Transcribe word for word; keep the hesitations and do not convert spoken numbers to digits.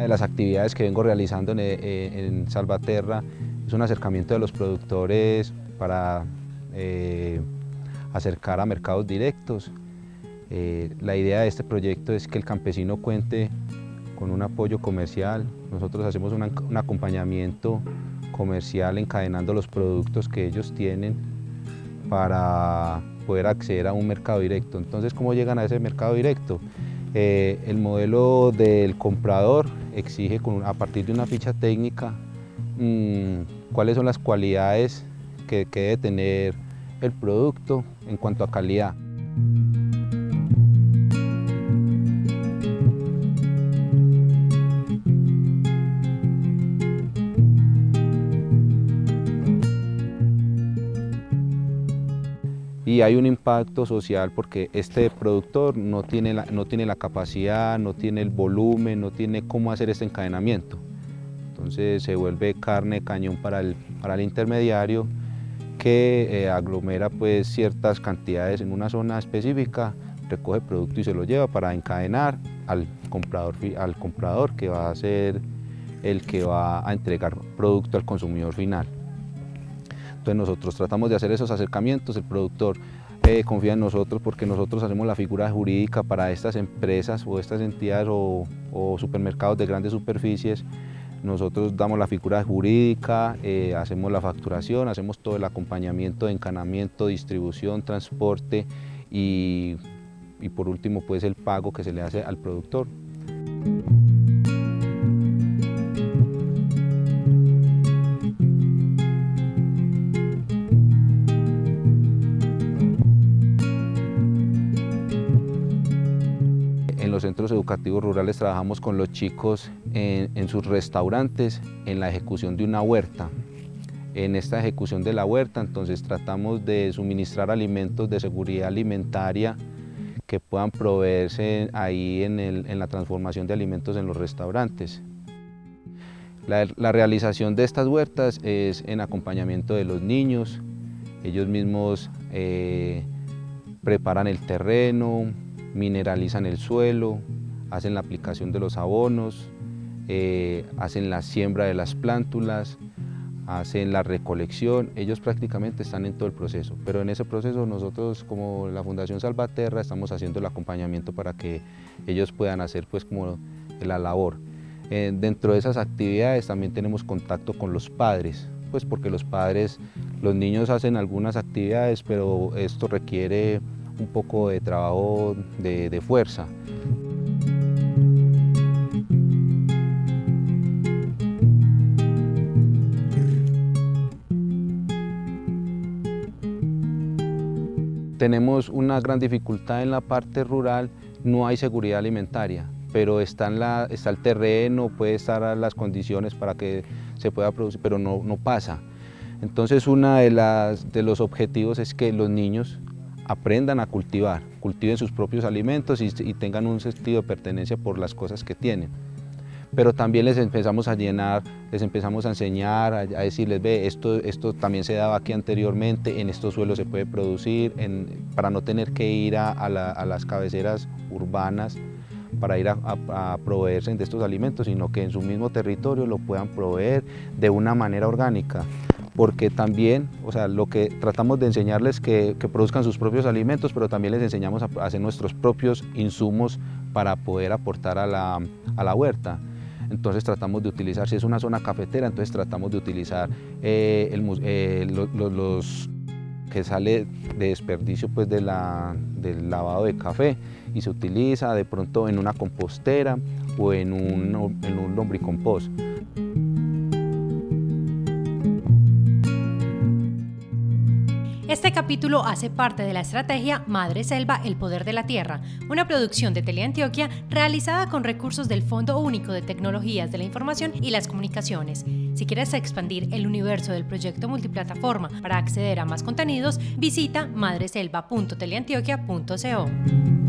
las actividades que vengo realizando en, en Salvaterra es un acercamiento de los productores para eh, acercar a mercados directos. Eh, la idea de este proyecto es que el campesino cuente con un apoyo comercial. Nosotros hacemos una, un acompañamiento comercial encadenando los productos que ellos tienen para poder acceder a un mercado directo. Entonces, ¿cómo llegan a ese mercado directo? Eh, el modelo del comprador exige con, a partir de una ficha técnica mmm, cuáles son las cualidades que, que debe tener el producto en cuanto a calidad. Y hay un impacto social porque este productor no tiene, la, no tiene la capacidad, no tiene el volumen, no tiene cómo hacer este encadenamiento. Entonces se vuelve carne cañón para el, para el intermediario que eh, aglomera pues ciertas cantidades en una zona específica, recoge el producto y se lo lleva para encadenar al comprador, al comprador que va a ser el que va a entregar producto al consumidor final. Entonces nosotros tratamos de hacer esos acercamientos, el productor eh, confía en nosotros porque nosotros hacemos la figura jurídica para estas empresas o estas entidades o, o supermercados de grandes superficies. Nosotros damos la figura jurídica, eh, hacemos la facturación, hacemos todo el acompañamiento de encanamiento, distribución, transporte y, y por último pues el pago que se le hace al productor. En los centros educativos rurales trabajamos con los chicos en, en sus restaurantes en la ejecución de una huerta. En esta ejecución de la huerta entonces tratamos de suministrar alimentos de seguridad alimentaria que puedan proveerse ahí en, el, en la transformación de alimentos en los restaurantes. La, la realización de estas huertas es en acompañamiento de los niños. Ellos mismos eh, preparan el terreno, mineralizan el suelo, hacen la aplicación de los abonos, eh, hacen la siembra de las plántulas, hacen la recolección. Ellos prácticamente están en todo el proceso, pero en ese proceso nosotros como la Fundación Salvaterra estamos haciendo el acompañamiento para que ellos puedan hacer pues como la labor. Eh, dentro de esas actividades también tenemos contacto con los padres, pues porque los padres, los niños hacen algunas actividades, pero esto requiere un poco de trabajo de, de fuerza. Tenemos una gran dificultad en la parte rural, no hay seguridad alimentaria, pero está, en la, está el terreno, puede estar las condiciones para que se pueda producir, pero no, no pasa. Entonces uno de, las, de los objetivos es que los niños aprendan a cultivar, cultiven sus propios alimentos y, y tengan un sentido de pertenencia por las cosas que tienen. Pero también les empezamos a llenar, les empezamos a enseñar, a, a decirles, ve, esto, esto también se daba aquí anteriormente, en estos suelos se puede producir, en, para no tener que ir a, a, la, a las cabeceras urbanas para ir a, a, a proveerse de estos alimentos, sino que en su mismo territorio lo puedan proveer de una manera orgánica. Porque también, o sea, lo que tratamos de enseñarles que, que produzcan sus propios alimentos, pero también les enseñamos a hacer nuestros propios insumos para poder aportar a la, a la huerta. Entonces tratamos de utilizar, si es una zona cafetera, entonces tratamos de utilizar eh, el, eh, los, los, los que sale de desperdicio pues, de la, del lavado de café y se utiliza de pronto en una compostera o en un, en un lombricompost. Este capítulo hace parte de la estrategia Madre Selva, el poder de la tierra, una producción de Teleantioquia realizada con recursos del Fondo Único de Tecnologías de la Información y las Comunicaciones. Si quieres expandir el universo del proyecto multiplataforma para acceder a más contenidos, visita madreselva punto teleantioquia punto co.